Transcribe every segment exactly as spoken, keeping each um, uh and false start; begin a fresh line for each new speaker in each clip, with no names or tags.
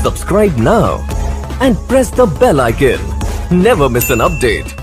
Subscribe now and press the bell icon. Never miss an update.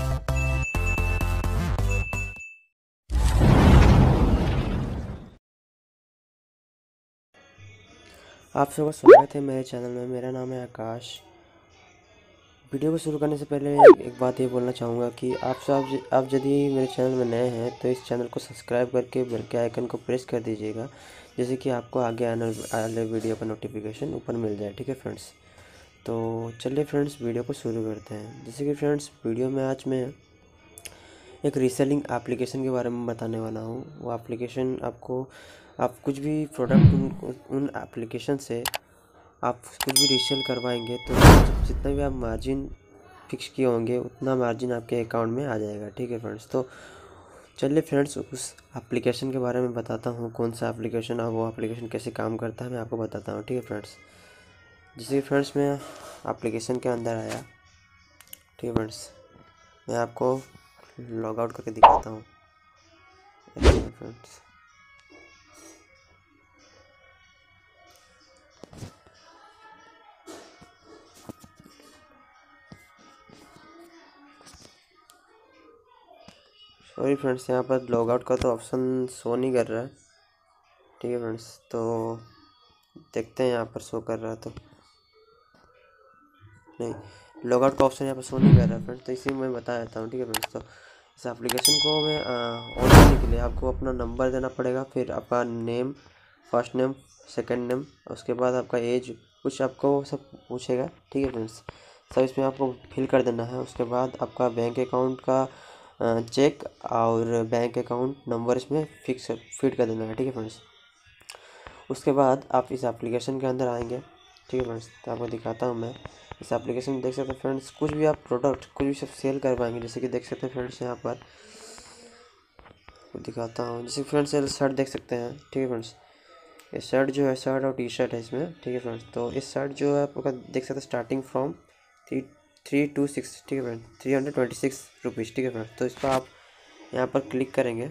आप सबका स्वागत है मेरे चैनल में। मेरा नाम है आकाश। वीडियो को शुरू करने से पहले एक बात ये बोलना चाहूँगा कि आप सब आप यदि मेरे चैनल में नए हैं तो इस चैनल को सब्सक्राइब करके बेल के आइकन को प्रेस कर दीजिएगा, जैसे कि आपको आगे आने वाले वीडियो का नोटिफिकेशन ऊपर मिल जाए। ठीक है फ्रेंड्स, तो चलिए फ्रेंड्स वीडियो को शुरू करते हैं। जैसे कि फ्रेंड्स वीडियो में आज मैं एक रीसेलिंग एप्लीकेशन के बारे में बताने वाला हूँ। वो एप्लीकेशन आपको आप कुछ भी प्रोडक्ट उन उन एप्लीकेशन से आप कुछ भी रीसेल करवाएंगे तो जितना भी आप मार्जिन फिक्स किए होंगे उतना मार्जिन आपके अकाउंट में आ जाएगा। ठीक है फ्रेंड्स, तो चलिए फ्रेंड्स उस एप्लीकेशन के बारे में बताता हूँ। कौन सा एप्लीकेशन और वो एप्लीकेशन कैसे काम करता है मैं आपको बताता हूँ। ठीक है फ्रेंड्स, जैसे फ्रेंड्स मैं एप्लीकेशन के अंदर आया। ठीक है फ्रेंड्स, मैं आपको लॉग आउट करके दिखाता हूँ। फ्रेंड्स सॉरी फ्रेंड्स, यहाँ पर लॉग आउट का तो ऑप्शन शो नहीं कर रहा है। ठीक है फ्रेंड्स, तो देखते हैं यहाँ पर शो कर रहा है तो नहीं, लॉग आउट का ऑप्शन यहाँ पर शो नहीं कर रहा है फ्रेंड्स, तो इसी में मैं बता देता हूँ। ठीक है फ्रेंड्स, तो इस एप्लीकेशन को मैं ऑन करने के लिए आपको अपना नंबर देना पड़ेगा, फिर आपका name, first name, second name, उसके बाद आपका एज, कुछ आपको सब पूछेगा। ठीक है फ्रेंड्स, सब इसमें आपको फिल कर देना है। उसके बाद आपका बैंक अकाउंट का चेक और बैंक अकाउंट नंबर इसमें फिक्स फिट कर देना है। ठीक है फ्रेंड्स, उसके बाद आप इस एप्लीकेशन के अंदर आएंगे। ठीक है फ्रेंड्स, तो आपको दिखाता हूँ मैं इस एप्लीकेशन में। देख सकते हैं फ्रेंड्स, कुछ भी आप प्रोडक्ट कुछ भी सब सेल करवाएंगे, जैसे कि देख सकते हैं फ्रेंड्स यहाँ पर दिखाता हूँ। जैसे फ्रेंड्स ये शर्ट देख सकते हैं। ठीक है फ्रेंड्स, ये शर्ट जो है शर्ट और टी शर्ट है इसमें। ठीक है फ्रेंड्स, तो इस शर्ट जो है आपका देख सकते हैं starting from three three two six ठीक है friend three hundred twenty six rupees. ठीक है फ्रेंड्स, तो इस पर आप यहाँ पर क्लिक करेंगे।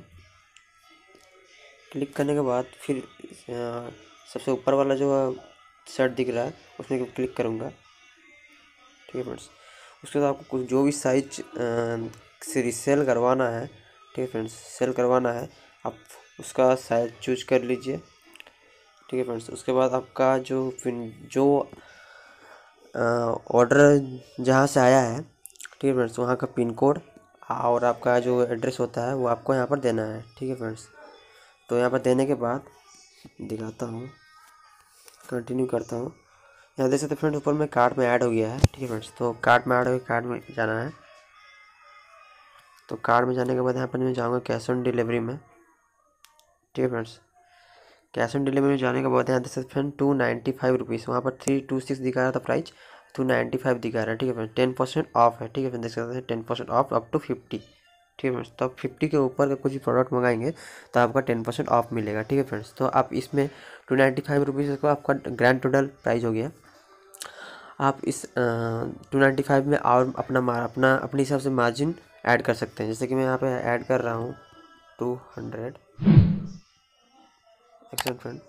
क्लिक करने के बाद फिर सबसे ऊपर वाला जो शर्ट दिख रहा है उसमें क्लिक करूँगा। ठीक है फ्रेंड्स, उसके बाद आपको कुछ जो भी साइज से रीसेल करवाना है, ठीक है फ्रेंड्स, सेल करवाना है आप उसका साइज चूज कर लीजिए। ठीक है फ्रेंड्स, उसके बाद आपका जो जो ऑर्डर जहाँ से आया है, ठीक है फ्रेंड्स, वहाँ का पिन कोड और आपका जो एड्रेस होता है वो आपको यहाँ पर देना है। ठीक है फ्रेंड्स, तो यहाँ पर देने के बाद दिखाता हूँ, कंटिन्यू करता हूँ। यहाँ देख सकते फ्रेंड्स ऊपर में कार्ट में ऐड हो गया है। ठीक है फ्रेंड्स, तो कार्ट में ऐड हो गया, कार्ट में जाना है। तो कार्ट में जाने के बाद यहाँ पर मैं जाऊँगा कैश ऑन डिलीवरी में। ठीक है फ्रेंड्स, कैश ऑन डिलीवरी में जाने के बाद यहाँ देख सकते friend two ninety five rupees, वहाँ पर थ्री टू सिक्स दिखा रहा था प्राइस, टू नाइन्टी फाइव दिखा रहा है। ठीक है फ्रेंड, टेन परसेंट ऑफ है। ठीक है फ्रेंड, देख सकते हैं ten percent off up to fifty. ठीक है फ्रेंड्स, तो आप फिफ्टी के ऊपर का कुछ भी प्रोडक्ट मंगाएंगे तो आपका टेन परसेंट ऑफ मिलेगा। ठीक है फ्रेंड्स, तो आप इसमें टू नाइन्टी फाइव रुपीज़ को आपका ग्रैंड टोटल प्राइस हो गया। आप इस टू नाइन्टी फाइव में और अपना मार अपना अपने हिसाब से मार्जिन ऐड कर सकते हैं। जैसे कि मैं यहाँ पे ऐड कर रहा हूँ two hundred accent friend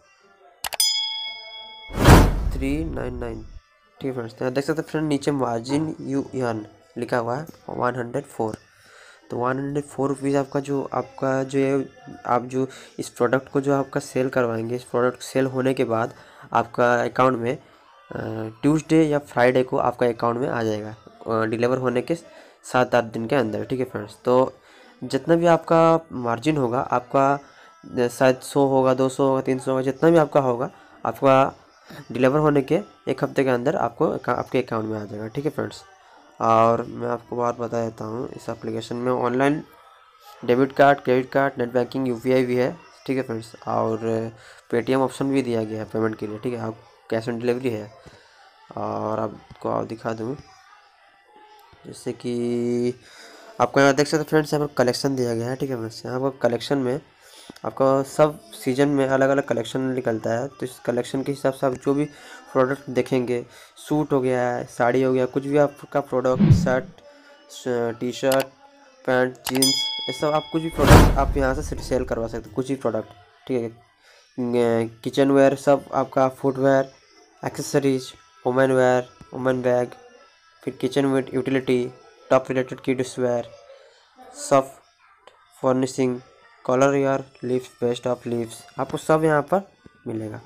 three nine nine. ठीक है फ्रेंड्स, तो देख सकते हैं फ्रेंड नीचे मार्जिन यू अर्न लिखा हुआ है वन हंड्रेड फोर। तो वन हंड्रेड फोर रुपीज़ आपका जो आपका जो है आप जो इस प्रोडक्ट को जो आपका सेल करवाएंगे, इस प्रोडक्ट सेल होने के बाद आपका अकाउंट में ट्यूसडे या फ्राइडे को आपका अकाउंट में आ जाएगा डिलीवर होने के सात आठ दिन के अंदर। ठीक है फ्रेंड्स, तो जितना भी आपका मार्जिन होगा आपका शायद सौ होगा, दो सौ होगा, तीन सौ होगा, जितना भी आपका होगा आपका डिलीवर होने के एक हफ्ते के अंदर आपको आपके अकाउंट में आ जाएगा। ठीक है फ्रेंड्स, और मैं आपको बात बता देता हूँ, इस एप्लीकेशन में online debit card, credit card, net banking, UPI भी है। ठीक है फ्रेंड्स, और पेटीएम ऑप्शन भी दिया गया है पेमेंट के लिए। ठीक है, आप कैश ऑन डिलीवरी है। और आपको आप दिखा दूँ, जैसे कि आपको यहाँ देख सकते फ्रेंड्स यहाँ पर कलेक्शन दिया गया है। ठीक है फ्रेंड्स, यहाँ पर कलेक्शन में आपका सब सीजन में अलग अलग कलेक्शन निकलता है, तो इस कलेक्शन के हिसाब से आप जो भी प्रोडक्ट देखेंगे, सूट हो गया है, साड़ी हो गया, कुछ भी आपका product, shirt, T shirt, pant, jeans, ये सब आप कुछ भी प्रोडक्ट आप यहाँ से सेल करवा सकते हैं, कुछ भी प्रोडक्ट। ठीक है, किचन वेयर सब आपका, footwear, accessories, women wear, women bag, फिर kitchen with utility, top related kids wear, soft furnishing, colour यार लीव्स, बेस्ट ऑफ लीव्स, आपको सब यहाँ पर मिलेगा।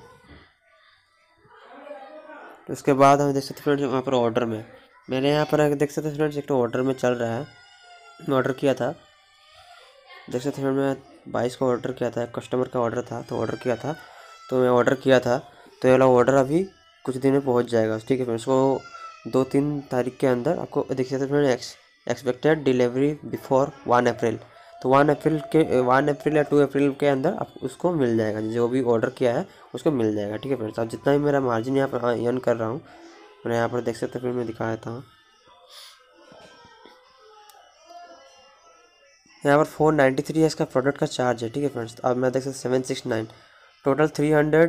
तो उसके बाद हम देख सकते फ्रेंड्स यहाँ पर ऑर्डर में, मेरे यहाँ पर देख सकते फ्रेंड्स एक तो ऑर्डर में चल रहा है, मैं ऑर्डर किया था, देख सकते फ्रेंड मैं बाईस को ऑर्डर किया था, कस्टमर का ऑर्डर था तो ऑर्डर किया था, तो मैं ऑर्डर किया था तो ये वाला ऑर्डर अभी कुछ दिन में पहुँच जाएगा, ठीक है फ्रेंड्स। को दो तीन तारीख के अंदर आपको देख सकते friend ex expected delivery before one April, तो वन अप्रैल के वन अप्रैल या टू अप्रैल के अंदर आप उसको मिल जाएगा, जो भी ऑर्डर किया है उसको मिल जाएगा, ठीक है फ्रेंड्स। अब जितना भी मेरा मार्जिन यहाँ पर अर्न कर रहा हूँ, मैंने यहाँ पर देख सकते फिर मैं दिखा देता हूँ, यहाँ पर फोर नाइन्टी थ्री इसका प्रोडक्ट का चार्ज है, ठीक है फ्रेंड्स। अब मैं देख सकते seven six nine total three hundred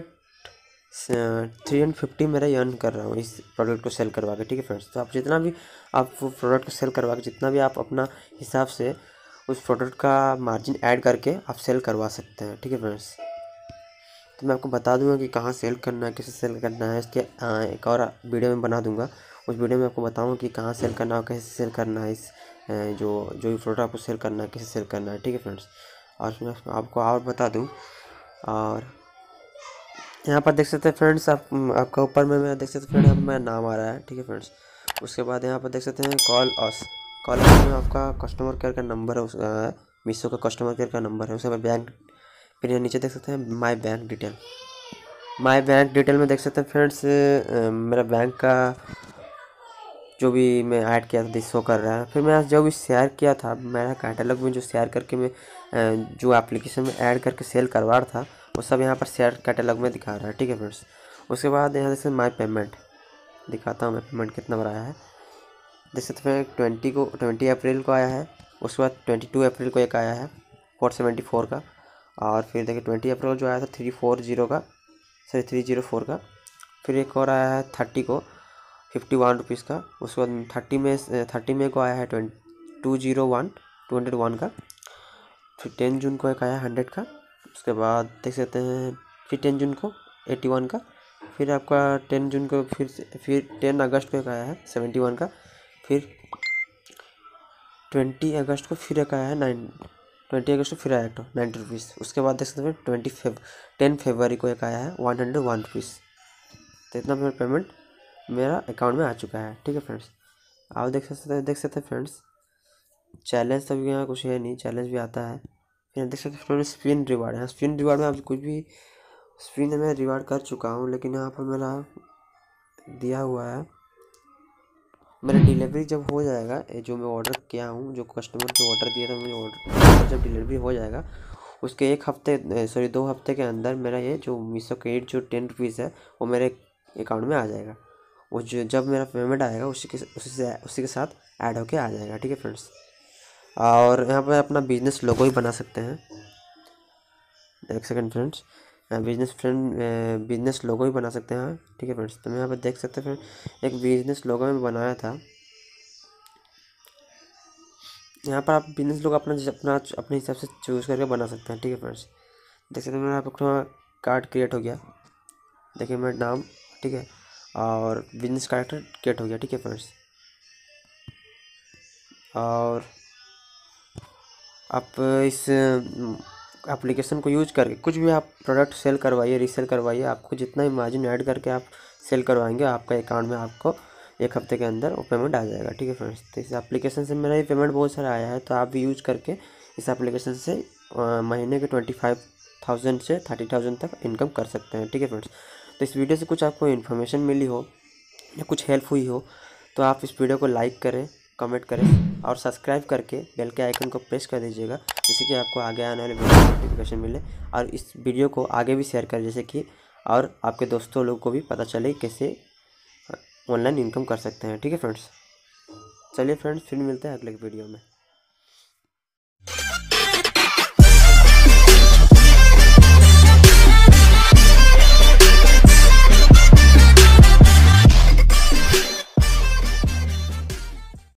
three hundred fifty मेरा अर्न कर रहा हूँ इस प्रोडक्ट को सेल करवा के, ठीक है फ्रेंड्स। तो आप जितना भी आप वो प्रोडक्ट को सेल करवा के जितना भी आप अपना हिसाब से उस प्रोडक्ट का मार्जिन ऐड करके आप सेल करवा सकते हैं, ठीक है फ्रेंड्स। तो मैं आपको बता दूंगा कि कहाँ सेल करना है, कैसे सेल करना है, इसके आ, एक और वीडियो में बना दूंगा, उस वीडियो में आपको बताऊंगा कि कहाँ सेल करना है, कैसे सेल करना है, इस जो जो भी प्रोडक्ट आपको सेल करना है कैसे सेल करना है, ठीक है फ्रेंड्स। और मैं आपको और बता दूँ, और यहाँ पर देख सकते हैं फ्रेंड्स आप आपका ऊपर में मैं देख सकते हैं फ्रेंड मेरा नाम आ रहा है, ठीक है फ्रेंड्स। उसके बाद यहाँ पर देख सकते हैं कॉल अस, कॉल अस में आपका कस्टमर केयर का नंबर है, उस मीशो का कस्टमर केयर का नंबर है, उसके बाद बैंक, फिर यहाँ नीचे देख सकते हैं my bank detail, my bank detail में देख सकते हैं फ्रेंड्स मेरा बैंक का जो भी मैं ऐड किया था शो कर रहा है। फिर मैं जो भी शेयर किया था मेरा कैटलॉग में, जो शेयर करके मैं जो एप्लीकेशन में ऐड करके सेल करवा रहा था वो सब यहाँ पर शेयर कैटलॉग में दिखा रहा है, ठीक है फ्रेंड्स। उसके बाद यहाँ से माय पेमेंट दिखाता हूँ, मैं पेमेंट कितना बड़ा है, देख सकते हैं ट्वेंटी को ट्वेंटी अप्रैल को आया है, उसके बाद ट्वेंटी टू अप्रैल को एक आया है फोर सेवेंटी फोर का, और फिर देखिए ट्वेंटी अप्रैल जो आया था थ्री फोर जीरो का, सॉरी थ्री जीरो फोर का, फिर एक और आया है थर्टी को फिफ्टी वन रुपीज़ का, उसके बाद थर्टी में थर्टी में को आया है twenty two zero one two hundred one का, फिर टेन जून को एक आया हंड्रेड का, उसके बाद देख सकते हैं फिर टेन जून को एटी वन का, फिर आपका टेन जून को फिर फिर टेन अगस्त को एक आया है सेवेंटी वन का, फिर ट्वेंटी अगस्त को फिर एक आया है नाइन ट्वेंटी अगस्त को फिर आया एक नाइन्टी रुपीज़, उसके बाद देख सकते हैं ट्वेंटी फेब टेन फरवरी को एक आया है वन हंड्रेड वन रुपीज़। तो इतना मेरा पेमेंट मेरा अकाउंट में आ चुका है, ठीक है फ्रेंड्स। आप देख सकते हैं देख सकते हैं फ्रेंड्स चैलेंज तो भी यहाँ कुछ है नहीं, चैलेंज भी आता है। फिर देख सकते हैं फ्रेंड्स स्पिन रिवार्ड है, स्पिन रिवार्ड में आप कुछ भी स्पिन मैं रिवार्ड कर चुका हूँ, लेकिन यहाँ पर मेरा दिया हुआ है मेरा डिलीवरी जब हो जाएगा, जो मैं ऑर्डर किया हूँ, जो कस्टमर को ऑर्डर दिया था मुझे ऑर्डर जब डिलीवरी हो जाएगा उसके एक हफ्ते सॉरी दो हफ्ते के अंदर मेरा ये जो मीशो क्रेडिट जो टेन रुपीज़ है वो मेरे अकाउंट में आ जाएगा, वो जो जब मेरा पेमेंट आएगा उसी के उसी से उसी के साथ ऐड होके आ जाएगा, ठीक है फ्रेंड्स। और यहाँ पर अपना बिजनेस लोगो ही बना सकते हैं, एक second friends, business friend business logo ही बना सकते हैं, ठीक है फ्रेंड्स। तो मैं यहाँ पर देख सकते हैं एक बिजनेस लोगो में बनाया था, यहाँ पर आप बिजनेस लोगो अपना अपना अपने हिसाब से चूज़ करके बना सकते हैं, ठीक है फ्रेंड्स। देख सकते हैं मेरा अपना कार्ड क्रिएट हो गया, देखिए मेरा नाम, ठीक है, और बिजनेस कार्ड क्रिएट हो गया, ठीक है फ्रेंड्स। और आप इस एप्लीकेशन को यूज करके कुछ भी आप प्रोडक्ट सेल करवाइए, रीसेल करवाइए, आपको जितना भी मार्जिन ऐड करके आप सेल करवाएंगे आपका अकाउंट में आपको एक हफ्ते के अंदर वो पेमेंट आ जाएगा, ठीक है फ्रेंड्स। तो इस एप्लीकेशन से मेरा ये पेमेंट बहुत सारा आया है, तो आप भी यूज करके इस एप्लीकेशन से महीने के ट्वेंटी फाइव थाउजेंड से थर्टी थाउजेंड तक इनकम कर सकते हैं, ठीक है फ्रेंड्स। तो इस वीडियो से कुछ आपको इन्फॉर्मेशन मिली हो या कुछ हेल्प हुई हो तो आप इस वीडियो को लाइक करें, कमेंट करें और सब्सक्राइब करके बेल के आइकन को प्रेस कर दीजिएगा, जिससे कि आपको आगे आने वाले वीडियो की नोटिफिकेशन मिले। और इस वीडियो को आगे भी शेयर करें, जैसे कि और आपके दोस्तों लोग को भी पता चले कैसे ऑनलाइन इनकम कर सकते हैं, ठीक है फ्रेंड्स। चलिए फ्रेंड्स फिर मिलते हैं अगले वीडियो में।